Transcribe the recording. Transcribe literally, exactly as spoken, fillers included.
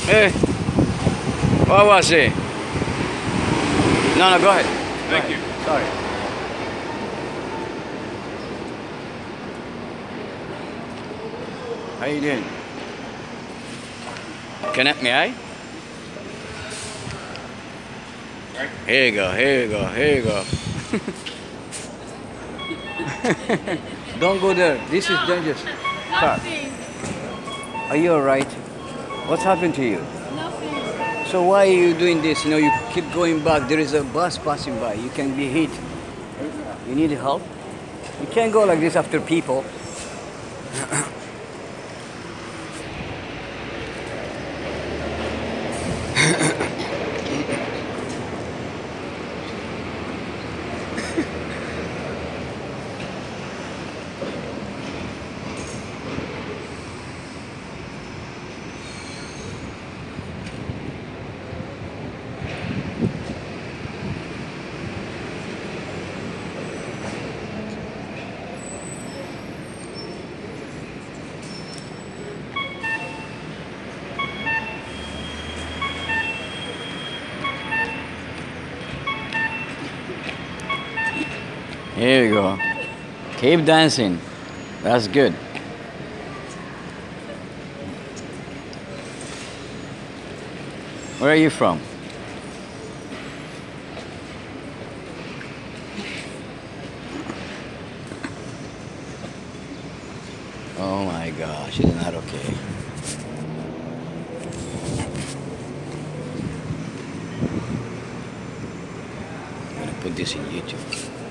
Hey, what was it? No, no, go ahead. Go Thank ahead. you. Sorry. How you doing? Connect me, eh? Right. Here you go, here you go, here you go. Don't go there. This is dangerous. Car. Nothing. Are you alright? What's happened to you? Nothing. So why are you doing this? You know, you keep going back. There is a bus passing by. You can be hit. You need help? You can't go like this after people. Here you go. Keep dancing. That's good. Where are you from? Oh my gosh, isn't that okay? I'm gonna put this in YouTube.